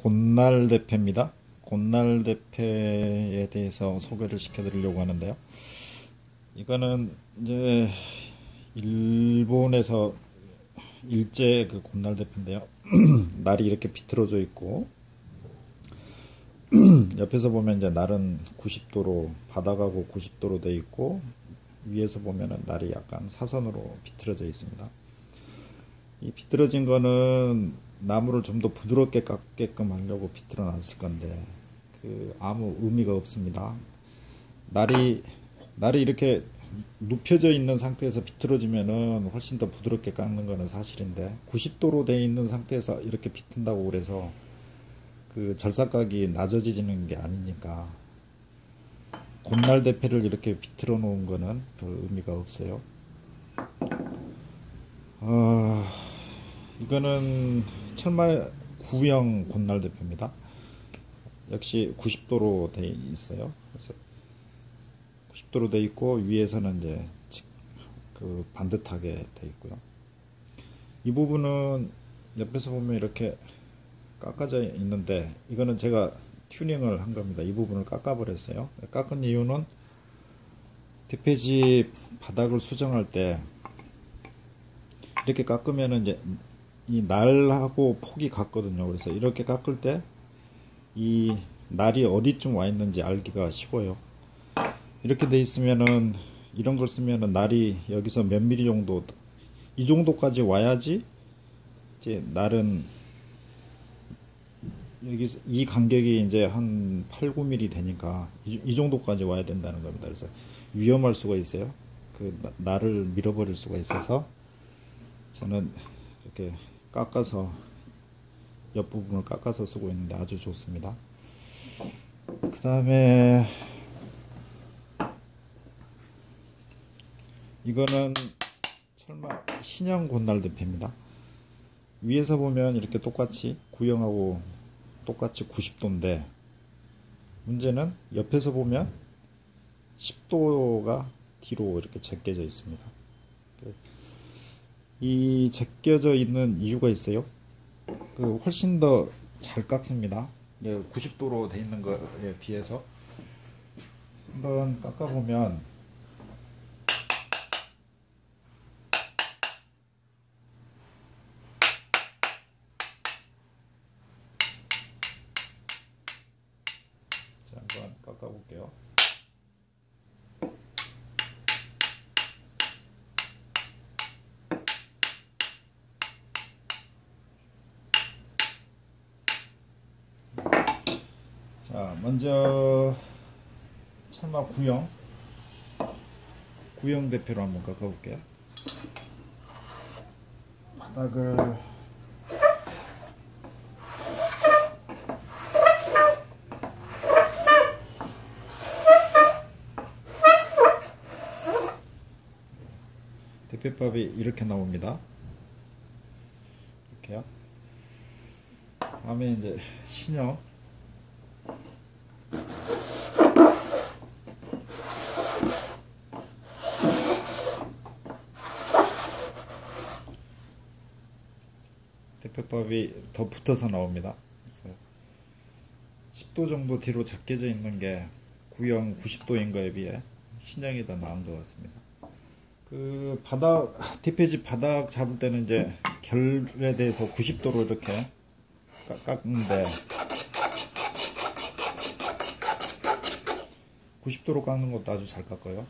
곤날 대패입니다. 곤날 대패에 대해서 소개를 시켜드리려고 하는데요. 이거는 이제 일본에서 일제 그 곤날 대패인데요. 날이 이렇게 비틀어져 있고 옆에서 보면 이제 날은 90도로 바닥하고 90도로 돼 있고 위에서 보면은 날이 약간 사선으로 비틀어져 있습니다. 이 비틀어진 거는 나무를 좀 더 부드럽게 깎게끔 하려고 비틀어 놨을 건데 아무 의미가 없습니다. 날이 이렇게 눕혀져 있는 상태에서 비틀어지면은 훨씬 더 부드럽게 깎는 거는 사실인데 90도로 돼 있는 상태에서 이렇게 비튼다고 그래서 그 절삭각이 낮아지는 게 아니니까 곤날 대패를 이렇게 비틀어 놓은 거는 별 의미가 없어요. 이거는 철마 구형 곤날 대패입니다. 역시 90도로 돼 있어요. 그래서 90도로 돼 있고 위에서는 이제 그 반듯하게 돼 있고요. 이 부분은 옆에서 보면 이렇게 깎아져 있는데 이거는 제가 튜닝을 한 겁니다. 이 부분을 깎아버렸어요. 깎은 이유는 대패집 바닥을 수정할 때 이렇게 깎으면 이제 이 날하고 폭이 같거든요. 그래서 이렇게 깎을 때 이 날이 어디쯤 와 있는지 알기가 쉬워요. 이렇게 돼 있으면은 이런 걸 쓰면은 날이 여기서 몇 미리 정도 이 정도까지 와야지 이제 날은 여기 이 간격이 이제 한 8, 9mm 되니까 이 정도까지 와야 된다는 겁니다. 그래서 위험할 수가 있어요. 그 날을 밀어버릴 수가 있어서 저는 이렇게 깎아서 옆부분을 깎아서 쓰고 있는데 아주 좋습니다. 그 다음에 이거는 철마 신형 곤날 대패입니다. 위에서 보면 이렇게 똑같이 구형하고 똑같이 90도인데 문제는 옆에서 보면 10도가 뒤로 이렇게 제껴져 있습니다. 이 제껴져 있는 이유가 있어요. 훨씬 더 잘 깎습니다. 90도로 돼 있는 거에 비해서 한번 깎아 보면 자, 한번 깎아 볼게요. 자, 먼저 철마 구형 대패로 한번 깎아 볼게요. 바닥을 대패밥이 이렇게 나옵니다. 이렇게요. 다음에 이제 신형 대패밥이 더 붙어서 나옵니다. 그래서 10도 정도 뒤로 제껴져 있는 게 구형 90도인 거에 비해 신형이 더 나은 것 같습니다. 그 바닥 대패집 바닥 잡을 때는 이제 결에 대해서 90도로 이렇게 깎는데 90도로 깎는 것도 아주 잘 깎아요.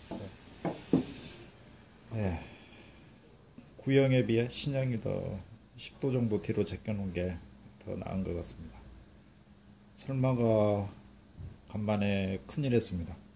네. 구형에 비해 신형이 더 10도 정도 뒤로 제껴 놓은 게 더 나은 것 같습니다. 철마가 간만에 큰일 했습니다.